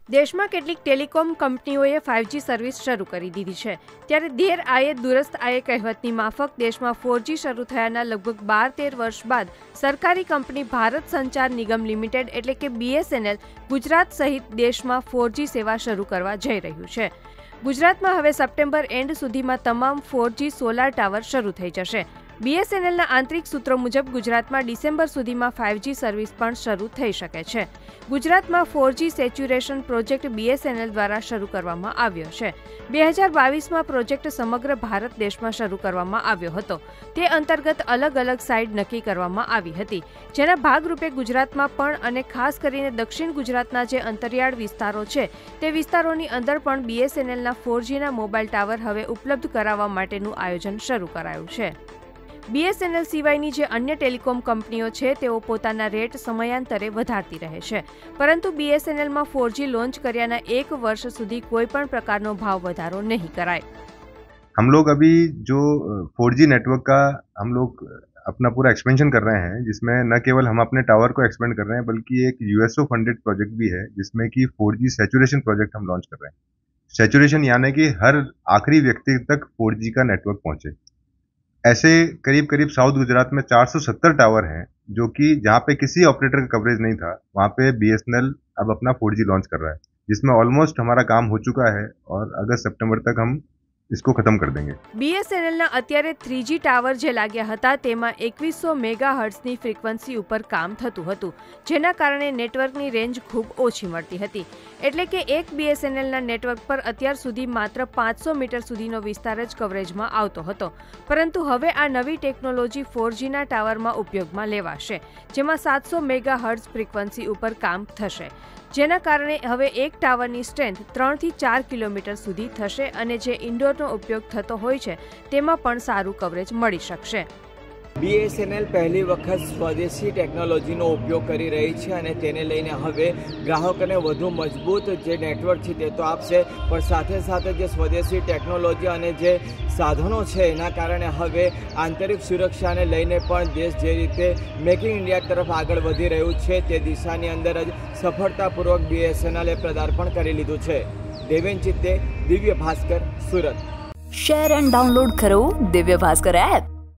દેશમાં કેટલીક ટેલિકોમ કંપનીઓએ 5G સર્વિસ શરૂ કરી દીધી છે, ત્યારે દેર આયે દુરસ્ત આયે કહેવતની માફક દેશમાં 4G શરૂ થયાના લગભગ 12-13 વર્ષ બાદ સરકારી કંપની ભારત સંચાર નિગમ લિમિટેડ એટલે કે BSNL ગુજરાત સહિત દેશમાં 4G સેવા શરૂ કરવા જઈ રહ્યું છે। ગુજરાતમાં હવે સપ્ટેમ્બર એન્ડ સુધીમાં તમામ 4G સોલાર ટાવર શરૂ થઈ જશે। BSNLના આંતરિક સૂત્રો મુજબ ગુજરાતમાં ડિસેમ્બર સુધીમાં 5G સર્વિસ પણ શરૂ થઈ શકે છે। ગુજરાતમાં 4G સેચ્યુરેશન પ્રોજેક્ટ BSNL દ્વારા શરૂ કરવામાં આવ્યો છે। 2022માં પ્રોજેક્ટ સમગ્ર ભારત દેશમાં શરૂ કરવામાં આવ્યો હતો। તે અંતર્ગત અલગ અલગ સાઇટ નક્કી કરવામાં આવી હતી, જેના ભાગરૂપે ગુજરાતમાં પણ અને ખાસ કરીને દક્ષિણ ગુજરાતના જે અંતરિયાળ વિસ્તારો છે તે વિસ્તારોની અંદર પણ BSNLના 4Gના મોબાઈલ ટાવર હવે ઉપલબ્ધ કરાવવા માટેનું આયોજન શરૂ કરાયું છે। BSNL સિવાયની જે અન્ય ટેલિકોમ કંપનીઓ છે તેઓ પોતાના રેટ સમયાંતરે વધારતી રહે છે, પરંતુ BSNLમાં 4G લોન્ચ કર્યાના 1 વર્ષ સુધી કોઈ પણ પ્રકારનો ભાવ વધારો નહીં कराए। हम लोग अभी जो 4G नेटवर्क का हम लोग अपना पूरा एक्सपेंशन कर रहे हैं, जिसमें न केवल हम अपने टावर को एक्सपेंड कर रहे हैं बल्कि एक USO फंडेड प्रोजेक्ट भी है, जिसमें कि 4G सैचुरेशन प्रोजेक्ट हम लॉन्च कर रहे हैं। सैचुरेशन यानी कि हर आखिरी व्यक्ति तक 4G का नेटवर्क पहुंचे। ऐसे करीब करीब साउथ गुजरात में 470 टावर हैं, जो कि जहाँ पे किसी ऑपरेटर का कवरेज नहीं था, वहाँ पे BSNL अब अपना 4G लॉन्च कर रहा है, जिसमें ऑलमोस्ट हमारा काम हो चुका है और अगस्त सितंबर तक हम इसको खत्म कर देंगे। BSNLના અત્યારે 3G ટાવર જે લાગ્યા હતા તેમાં 2100 મેગાહર્ટ્ઝની ફ્રીક્વન્સી ઉપર કામ થતું હતું, જેના કારણે નેટવર્કની રેન્જ ખૂબ ઓછી મળતી હતી। એટલે કે એક BSNLના નેટવર્ક પર અત્યાર સુધી માત્ર 500 મીટર સુધીનો વિસ્તાર જ કવરેજમાં આવતો હતો, પરંતુ હવે આ નવી ટેકનોલોજી 4Gના ટાવરમાં ઉપયોગમાં લેવાશે, જેમાં 700 મેગાહર્ટ્ઝ ફ્રીક્વન્સી ઉપર કામ થશે, જેના કારણે હવે એક ટાવરની સ્ટ્રેન્થ 3 થી 4 કિલોમીટર સુધી થશે અને જે ઇન્ડોરનો ઉપયોગ થતો હોય છે તેમાં પણ સારું કવરેજ મળી શકશે। BSNL પહેલી વખત સ્વદેશી ટેકનોલોજીનો ઉપયોગ કરી રહી છે અને તેને લઈને હવે ગ્રાહકોને વધુ મજબૂત જે નેટવર્ક છે તે તો આપશે, પણ સાથે સાથે જે સ્વદેશી ટેકનોલોજી અને જે સાધનો છે એના કારણે હવે આંતરિક સુરક્ષાને લઈને પણ દેશ જે રીતે મેક ઇન ઇન્ડિયા તરફ આગળ વધી રહ્યું છે તે દિશાની અંદર જ સફળતાપૂર્વક BSNLે પદાર્પણ કરી લીધું છે। Deven Chitte, Divya Bhaskar, Surat. Share and download કરો દિવ્ય ભાસ્કર એપ।